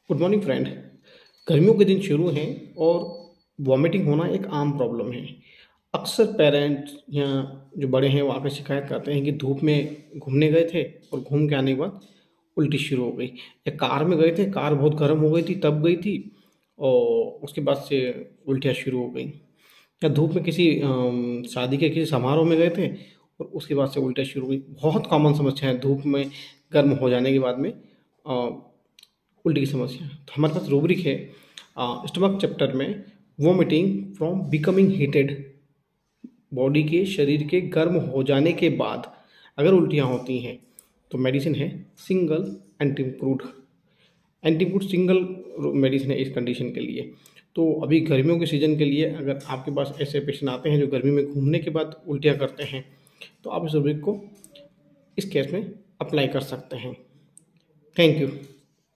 Good morning friend. गर्मियों के दिन शुरू हैं और वॉमिटिंग होना एक आम प्रॉब्लम है। अक्सर पेरेंट्स या जो बड़े हैं वो आकर शिकायत करते हैं कि धूप में घूमने गए थे और घूम के आने के बाद उल्टी शुरू हो गई, या कार में गए थे, कार बहुत गर्म हो गई थी तब गई थी और उसके बाद से उल्टियाँ शुरू हो गई, या धूप में किसी शादी के किसी समारोह में गए थे और उसके बाद से उल्टियाँ शुरू हुई। बहुत कॉमन समस्या है धूप में गर्म हो जाने के बाद में उल्टी की समस्या। तो हमारे पास रूब्रिक है स्टमक चैप्टर में, vomiting from becoming heated. Body के शरीर के गर्म हो जाने के बाद अगर उल्टियाँ होती हैं तो मेडिसिन है सिंगल एंटीम्प्रूड। एंटीम्प्रूड सिंगल मेडिसिन है इस कंडीशन के लिए। तो अभी गर्मियों के सीज़न के लिए अगर आपके पास ऐसे पेशेंट आते हैं जो गर्मी में घूमने के बाद उल्टियाँ करते हैं तो आप इस रूब्रिक को इस केस में अप्लाई कर सकते हैं। Thank you.